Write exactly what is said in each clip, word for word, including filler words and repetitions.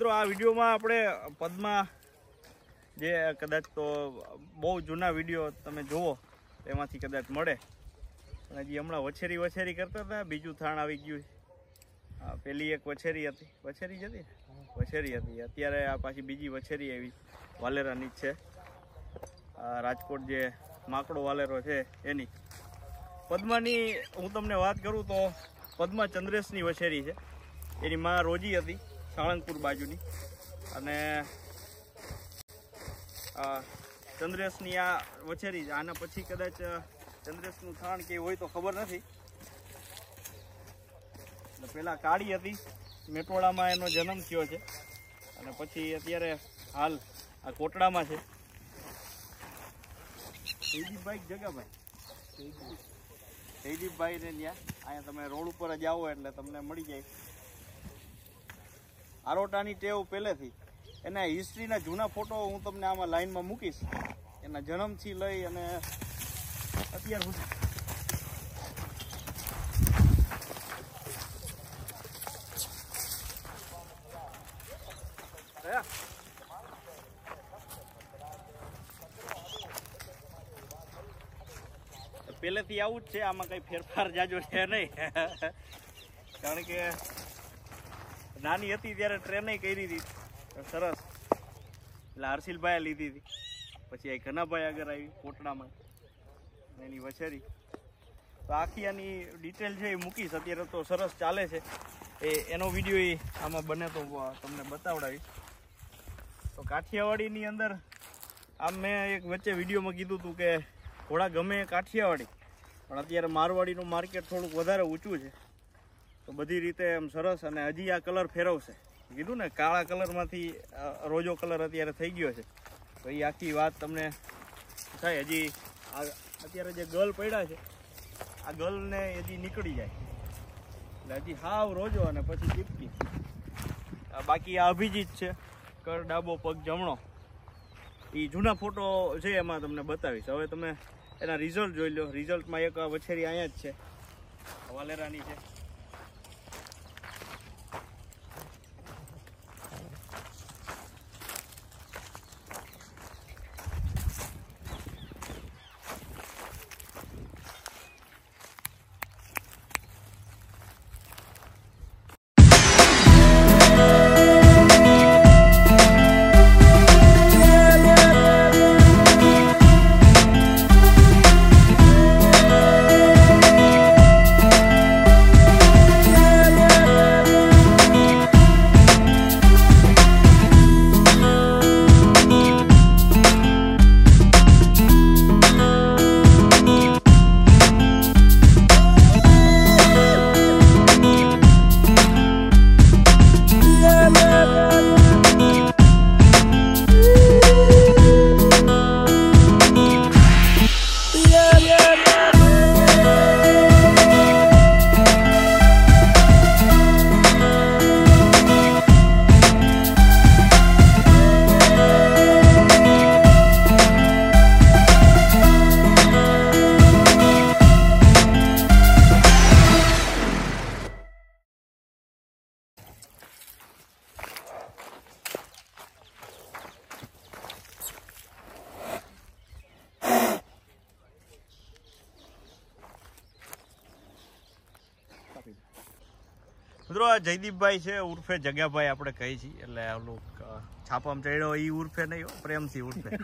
મિત્રો આ વિડીયોમાં આપણે પદ્મા જે કદાચ તો બહુ જૂના વિડીયો તમે જુઓ એમાંથી કદાચ મળે. અને હજી હમણાં વછેરી વછેરી કરતા હતા, બીજું થાણ આવી ગયું. હા, પેલી એક વછેરી હતી, વછેરી જ હતી વછેરી હતી. અત્યારે આ પાછી બીજી વછેરી આવી વાલેરાની જ છે. રાજકોટ જે માકડો વાલેરો છે એની. પદ્માની હું તમને વાત કરું તો પદ્મા ચંદ્રેશની વછેરી છે. એની માં રોજી હતી સાળંગપુર બાજુની. અને ચંદ્રેશની આ વછેરી છે. આના પછી કદાચ ચંદ્રેશનું થાણ કે હોય તો ખબર નથી. પેલા કાળી હતી, મેટોડામાં એનો જન્મ થયો છે. અને પછી અત્યારે હાલ આ કોટડામાં છે. જયદીપભાઈ જગાભાઈ જયદીપભાઈ ને ત્યાં અહીંયા તમે રોડ ઉપર જ આવો એટલે તમને મળી જાય. આરોટાની ટેવ પહેલેથી એના હિસ્ટ્રીના જૂના ફોટો હું તમને આમાં લાઈનમાં મૂકીશ. એના જન્મથી લઈ અને અત્યાર સુધી. પહેલેથી આવું જ છે, આમાં કઈ ફેરફાર જાજો છે નહીં. કારણ કે નાની હતી ત્યારે ટ્રેને કરી હતી સરસ, એટલે હર્ષિલભાઈએ લીધી હતી. પછી આ ઘનાભાઈ આગળ આવી કોટડામાં એની વછેરી. તો આખી આની ડિટેલ છે એ મૂકીશ. અત્યારે તો સરસ ચાલે છે એ એનો વિડીયો એ આમાં બને તો તમને બતાવડાવીશ. તો કાઠિયાવાડીની અંદર આમ મેં એક વચ્ચે વિડીયોમાં કીધું હતું કે ઘોડા ગમે કાઠિયાવાડી, પણ અત્યારે મારવાડીનું માર્કેટ થોડુંક વધારે ઊંચું છે. તો બધી રીતે એમ સરસ. અને હજી આ કલર ફેરવશે. કીધું ને કાળા કલરમાંથી રોજો કલર અત્યારે થઈ ગયો છે. તો એ આખી વાત તમને થાય. હજી આ અત્યારે જે ગર્લ પડ્યા છે આ ગર્લને હજી નીકળી જાય એટલે હજી હાવ રોજો અને પછી ચીપકી. બાકી આ અભિજીત છે, કર ડાબો પગ જમણો. એ જૂના ફોટો છે એમાં તમને બતાવીશ. હવે તમે એના રિઝલ્ટ જોઈ લો. રિઝલ્ટમાં એક વછેરી અહીંયા જ છે, વાલેરાની છે. મિત્રો આ જયદીપભાઈ છે ઉર્ફે જગાભાઈ આપણે કહી છીએ. એટલે ઓલું છાપામાં ચડ્યો એ ઉર્ફે નહીં, પ્રેમથી ઉર્ફે.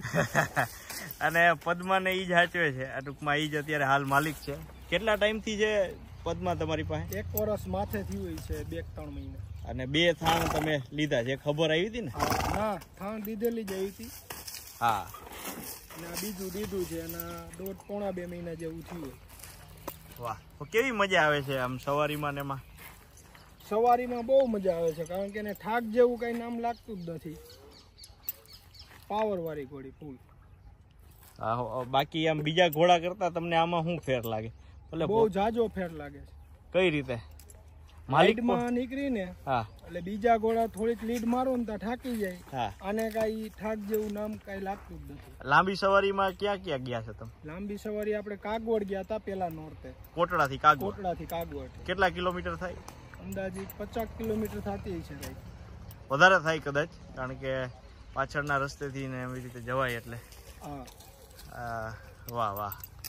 અને પદ્માને એ જ સાચવે છે. આ ટૂંકમાં એ જ અત્યારે હાલ માલિક છે. કેટલા ટાઈમથી છે પદ્મા તમારી પાસે? એક વર્ષ માથે થયું હોય છે, બે ત્રણ મહિના. અને બે થાણ તમે લીધા છે, ખબર આવી હતી ને? હા, થાણ દીધેલી જ આવી હતી. હા, અને આ બીજું દીધું છે અને દોઢ પોણા બે મહિના જેવું થયું. વાહ, તો કેવી મજા આવે છે આમ સવારીમાં ને એમાં? સવારીમાં બહુ મજા આવે છે, કારણ કે એને થાક જેવું કઈ નામ લાગતું જ નથી. પાવર વાળી ઘોડી ફૂલ. બાકી આમ બીજા ઘોડા કરતા તમને આમાં શું ફેર લાગે? એટલે બહુ જાજો ફેર લાગે છે. કઈ રીતે? માલિકમાં નીકળી ને હા, એટલે બીજા ઘોડા થોડીક લીડ મારો ને તો થાકી જાય. હા, આને કઈ થાક જેવું નામ કઈ લાગતું જ નથી. લાંબી સવારીમાં ક્યાં ક્યાં ગયા છે તમે? લાંબી સવારી આપણે કાગવડ ગયા હતા પેલા નોર્તે. કોટડા થી કાગવડ? કોટડા થી કાગવડ. કેટલા કિલોમીટર થાય? અંદાજિત પચાસ કિલોમીટર થતી છે. વધારે થાય કદાચ, કારણ કે પાછળના રસ્તેથી ને એવી રીતે જવાય એટલે. હા વાહ વાહ.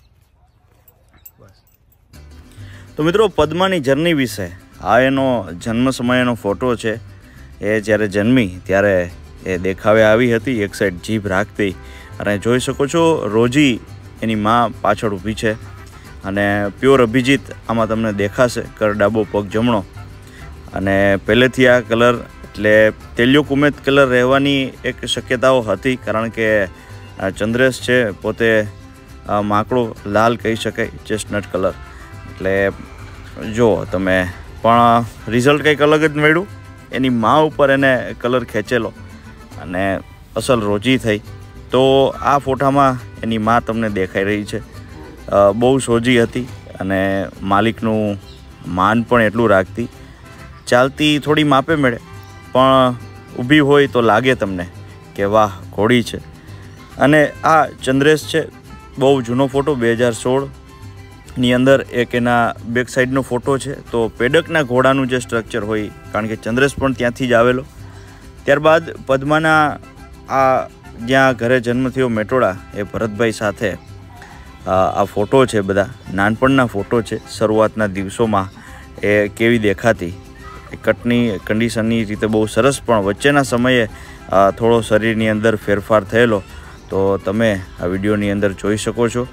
બસ તો મિત્રો પદ્માની જર્ની વિશે આ એનો જન્મ સમયનો ફોટો છે. એ જ્યારે જન્મી ત્યારે એ દેખાવે આવી હતી, એક સાઈડ જીભ રાખતી, અને જોઈ શકો છો રોજી એની માં પાછળ ઊભી છે. અને પ્યોર અભિજીત આમાં તમને દેખાશે, કર ડાબો પગ જમણો. અને પહેલેથી આ કલર એટલે તેલિયો કુમેત કલર રહેવાની એક શક્યતાઓ હતી, કારણ કે ચંદ્રેશ છે પોતે માકડો લાલ કહી શકાય, ચેસ્ટનટ કલર. એટલે જો તમે પણ રિઝલ્ટ કંઈક અલગ જ મળ્યું. એની મા ઉપર એને કલર ખેંચેલો અને અસલ રોજી થઈ. તો આ ફોટામાં એની મા તમને દેખાઈ રહી છે. બહુ સોજી હતી અને માલિકનું માન પણ એટલું રાખતી. ચાલતી થોડી માપે મળે, પણ ઊભી હોય તો લાગે તમને કે વાહ ઘોડી છે. અને આ ચંદ્રેશ છે, બહુ જૂનો ફોટો, બે હજાર સોળની અંદર એક એના બેક સાઈડનો ફોટો છે. તો પેડકના ઘોડાનું જે સ્ટ્રક્ચર હોય, કારણ કે ચંદ્રેશ પણ ત્યાંથી જ આવેલો. ત્યારબાદ પદ્માના આ જ્યાં ઘરે જન્મ થયો મેટોડા, એ ભરતભાઈ સાથે આ ફોટો છે, બધા નાનપણના ફોટો છે. શરૂઆતના દિવસોમાં એ કેવી દેખાતી, એ કટની કન્ડિશનની રીતે બહુ સરસ, પણ વચ્ચેના સમયે થોડો શરીરની અંદર ફેરફાર થયેલો. તો તમે આ વિડીયોની અંદર જોઈ શકો છો.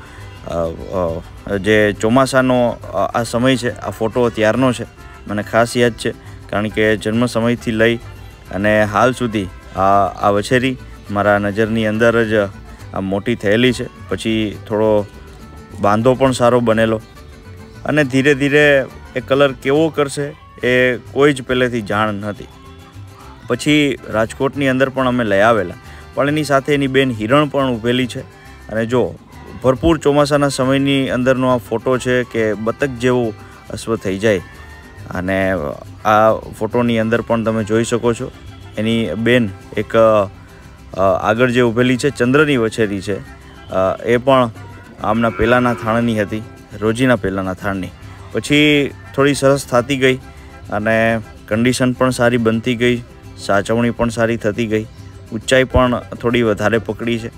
જે ચોમાસાનો આ સમય છે, આ ફોટો ત્યારનો છે, મને ખાસ યાદ છે, કારણ કે જન્મ સમયથી લઈ અને હાલ સુધી આ આ વછેરી મારા નજરની અંદર જ આ મોટી થયેલી છે. પછી થોડો બાંધો પણ સારો બનેલો, અને ધીરે ધીરે એ કલર કેવો કરશે એ કોઈ જ પહેલેથી જાણ નહોતી. પછી રાજકોટની અંદર પણ અમે લઈ આવેલા, પણ એની સાથે એની બેન હિરણ પણ ઊભેલી છે. અને જો ભરપૂર ચોમાસાના સમયની અંદરનો આ ફોટો છે કે બતક જેવું અશ્વ થઈ જાય. અને આ ફોટોની અંદર પણ તમે જોઈ શકો છો એની બેન એક આગળ જે ઊભેલી છે, ચંદ્રની વછેરી છે. એ પણ આમના પહેલાંના થાણની હતી, રોજીના પહેલાંના થાણની. પછી થોડી સરસ થતી ગઈ અને કન્ડિશન પણ સારી બનતી ગઈ, સાચવણી પણ સારી થતી ગઈ, ઊંચાઈ પણ થોડી વધારે પકડી છે.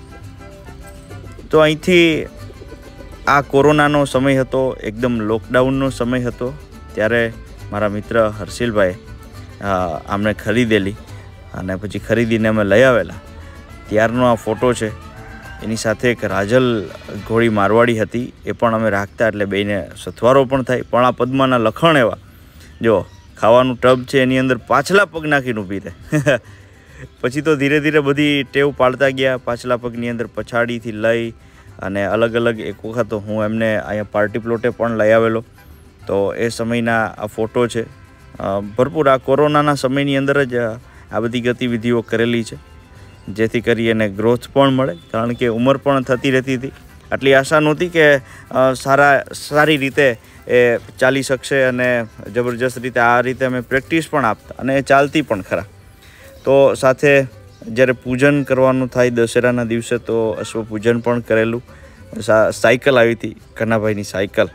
તો અહીંથી આ કોરોનાનો સમય હતો, એકદમ લોકડાઉનનો સમય હતો. ત્યારે મારા મિત્ર હર્ષિલભાઈ આમને ખરીદેલી, અને પછી ખરીદીને અમે લઈ આવેલા. ત્યારનો આ ફોટો છે. એની સાથે એક રાજલ ઘોડી મારવાડી હતી, એ પણ અમે રાખતા, એટલે બેને સથવારો પણ થાય. પણ આ પદ્માના લખણ એવા, જો ખાવાનું ટબ છે એની અંદર પાછલા પગ નાખીને ઊભી રહે. પછી તો ધીરે ધીરે બધી ટેવ પાડતા ગયા. પાછલા પગની અંદર પછાડીથી લઈ અને અલગ અલગ, એક વખત હું એમને અહીંયા પાર્ટી પ્લોટે પણ લઈ આવેલો. તો એ સમયના આ ફોટો છે. ભરપૂર આ કોરોનાના સમયની અંદર જ આ બધી ગતિવિધિઓ કરેલી છે, જેથી કરી એને ગ્રોથ પણ મળે, કારણ કે ઉંમર પણ થતી રહેતી હતી. આટલી આશા નહોતી કે સારા સારી રીતે એ ચાલી શકશે, અને જબરજસ્ત રીતે આ રીતે અમે પ્રેક્ટિસ પણ આપતા, અને એ ચાલતી પણ ખરા. તો સાથે જ્યારે પૂજન કરવાનું થાય દશેરાના દિવસે, તો અશ્વ પૂજન પણ કરેલું. સાયકલ આવી હતી, કન્નાભાઈની સાયકલ,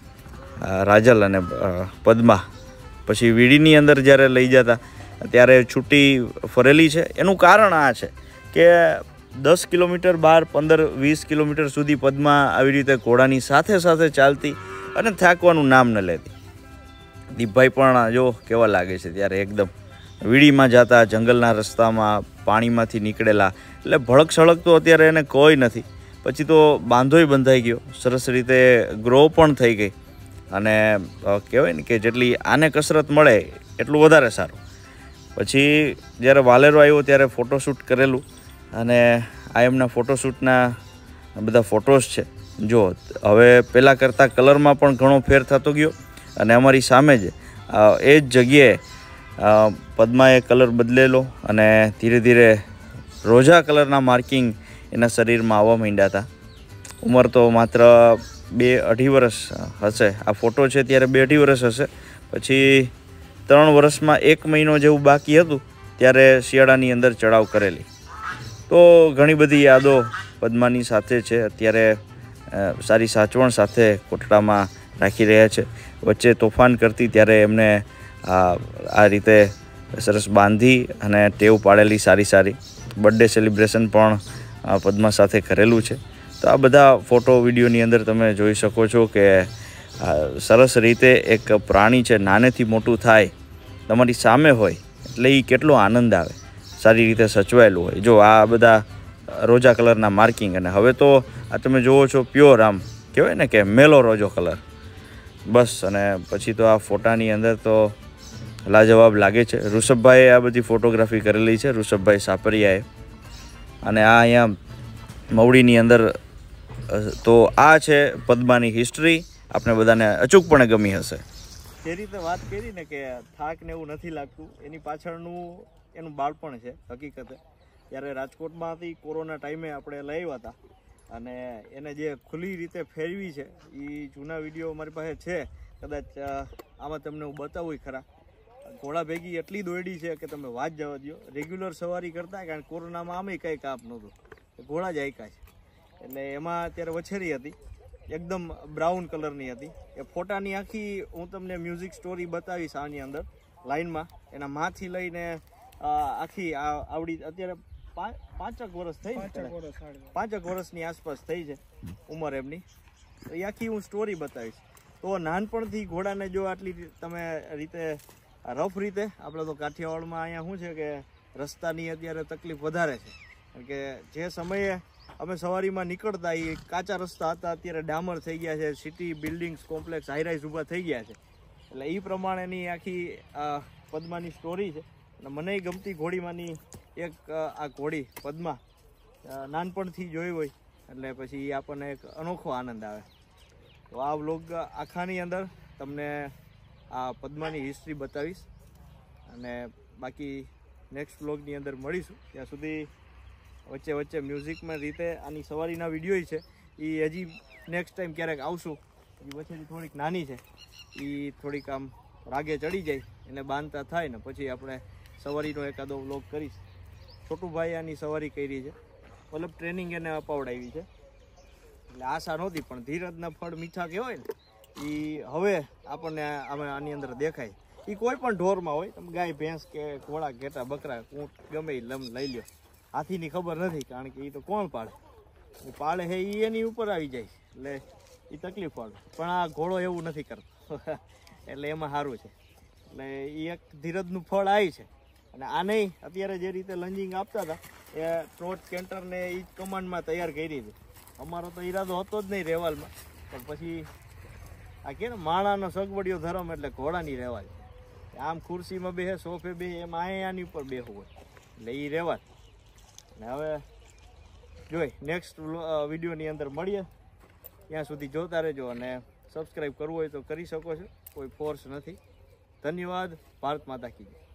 રાજલ અને પદ્મા. પછી વીડીની અંદર જ્યારે લઈ જતા ત્યારે છૂટી ફરેલી છે. એનું કારણ આ છે કે દસ કિલોમીટર બાર પંદર વીસ કિલોમીટર સુધી પદ્મા આવી રીતે ઘોડાની સાથે સાથે ચાલતી અને થાકવાનું નામ ન લેતી. દીપભાઈ પણ જો કેવા લાગે છે ત્યારે, એકદમ વીડીમાં જતા, જંગલના રસ્તામાં, પાણીમાંથી નીકળેલા, એટલે ભળક સળક તો અત્યારે એને કોઈ નથી. પછી તો બાંધોય બંધાઈ ગયો, સરસ રીતે ગ્રો પણ થઈ ગઈ. અને કહેવાય ને કે જેટલી આને કસરત મળે એટલું વધારે સારું. પછી જ્યારે વાલેરો આવ્યો ત્યારે ફોટોશૂટ કરેલું, અને આ એમના ફોટોશૂટના બધા ફોટોસ છે. જો હવે પહેલાં કરતાં કલરમાં પણ ઘણો ફેર થતો ગયો, અને અમારી સામે જ એ જ જગ્યાએ પદ્માએ કલર બદલેલો, અને ધીરે ધીરે રોજા કલરના માર્કિંગ એના શરીરમાં આવવા માંડ્યા હતા. ઉંમર તો માત્ર બે અઢી વર્ષ હશે. આ ફોટો છે ત્યારે બે અઢી વર્ષ હશે. પછી ત્રણ વર્ષમાં એક મહિનો જેવું બાકી હતું ત્યારે શિયાળાની અંદર ચડાવ કરેલી. તો ઘણી બધી યાદો પદ્માની સાથે છે. અત્યારે સારી સાચવણ સાથે કોટડામાં રાખી રહ્યા છે. વચ્ચે તોફાન કરતી ત્યારે એમને આ આ રીતે સરસ બાંધી અને ટેવ પાડેલી સારી સારી. બર્થડે સેલિબ્રેશન પણ પદ્મા સાથે કરેલું છે. તો આ બધા ફોટો વિડીયોની અંદર તમે જોઈ શકો છો કે સરસ રીતે એક પ્રાણી છે નાનેથી મોટું થાય તમારી સામે હોય એટલે એ કેટલો આનંદ આવે, સારી રીતે સચવાયેલું હોય. જો આ બધા રોજા કલરના માર્કિંગ, અને હવે તો આ તમે જુઓ છો પ્યોર આમ કહેવાય ને કે મેલો રોજો કલર બસ. અને પછી તો આ ફોટાની અંદર તો લાજવાબ લાગે છે. ઋષભભાઈએ આ બધી ફોટોગ્રાફી કરેલી છે, ઋષભભાઈ સાપરિયાએ. અને આ અહીંયા મવડીની અંદર તો આ છે પદ્માની હિસ્ટ્રી. આપણે બધાને અચૂકપણે ગમી હશે. જે રીતે વાત કરી ને કે થાક ને એવું નથી લાગતું, એની પાછળનું એનું બાળપણ છે હકીકતે. ત્યારે રાજકોટમાંથી કોરોના ટાઈમે આપણે લઈ આવ્યા હતા અને એને જે ખુલ્લી રીતે ફેરવી છે એ જૂના વિડીયો મારી પાસે છે. કદાચ આમાં તમને હું બતાવું ખરા. ઘોડા ભેગી એટલી દોડી છે કે તમે વાત જવા દો. રેગ્યુલર સવારી કરતા, કારણ કે કોરોનામાં આમે કંઈ કાપ નહોતું, ઘોડા જ આયકા છે. એટલે એમાં અત્યારે વછેરી હતી, એકદમ બ્રાઉન કલરની હતી. એ ફોટાની આખી હું તમને મ્યુઝિક સ્ટોરી બતાવીશ આની અંદર લાઈનમાં. એના માંથી લઈને આખી આવડી અત્યારે પાંચક વર્ષ થઈ, પાંચક વર્ષની આસપાસ થઈ છે ઉંમર એમની. તો એ આખી હું સ્ટોરી બતાવીશ. તો નાનપણથી ઘોડાને જો આટલી તમે રીતે રફ રીતે, આપણે તો કાઠિયાવાડમાં અહીંયા શું છે કે રસ્તાની અત્યારે તકલીફ વધારે છે, કારણ કે જે સમયે અમે સવારીમાં નીકળતા એ કાચા રસ્તા હતા, અત્યારે ડામર થઈ ગયા છે, સિટી બિલ્ડિંગ્સ કોમ્પ્લેક્સ હાઈરાઈઝ ઊભા થઈ ગયા છે. એટલે એ પ્રમાણેની આખી પદ્માની સ્ટોરી છે. અને મને ગમતી ઘોડીમાંની એક આ ઘોડી પદ્મા નાનપણથી જોઈ હોય એટલે પછી આપણને એક અનોખો આનંદ આવે. તો આ વ્લોગ આખાની અંદર તમને આ પદ્માની હિસ્ટ્રી બતાવીશ અને બાકી નેક્સ્ટ વ્લોગની અંદર મળીશું. ત્યાં સુધી વચ્ચે વચ્ચે મ્યુઝિકમાં રીતે આની સવારીના વિડીયો છે એ હજી નેક્સ્ટ ટાઈમ ક્યારેક આવશું. એ વચ્ચેથી થોડીક નાની છે, એ થોડીક આમ રાગે ચડી જાય એને બાંધતા થાય ને પછી આપણે સવારીનો એકાદો વ્લોગ કરીશ. છોટુભાઈ આની સવારી કરી છે, મતલબ ટ્રેનિંગ એને અપાવડાવી છે. એટલે આશા નહોતી, પણ ધીરજના ફળ મીઠા કહેવાય ને, એ હવે આપણને આમાં આની અંદર દેખાય. એ કોઈ પણ ઢોરમાં હોય, તમે ગાય ભેંસ કે ઘોડા ઘેટા બકરા ઊંટ ગમે એ લમ લઈ લ્યો. હાથીની ખબર નથી, કારણ કે એ તો કોણ પાડે, પાડે હે એ એની ઉપર આવી જાય એટલે એ તકલીફ પડે. પણ આ ઘોડો એવું નથી કરતો એટલે એમાં સારું છે. એટલે એ એક ધીરજનું ફળ આવી છે. અને આ નહીં અત્યારે જે રીતે લંજિંગ આપતા હતા એ ટ્રોટ કેન્ટરને એ જ કમાન્ડમાં તૈયાર કરી હતી. અમારો તો ઈરાદો હતો જ નહીં રેવાલમાં, પણ પછી આ કે ને માણાનો સગવડિયો ધર્મ એટલે ઘોડાની રેવાલ. આમ ખુરશીમાં બે સોફે બે એમ આની ઉપર બેહવું હોય એટલે એ રેવાલ. ને હવે જોઈ નેક્સ્ટ વિડીયોની અંદર મળીએ. ત્યાં સુધી જોતા રહેજો અને સબસ્ક્રાઈબ કરવું હોય તો કરી શકો છો, કોઈ ફોર્સ નથી. ધન્યવાદ. ભારત માતા કી જય.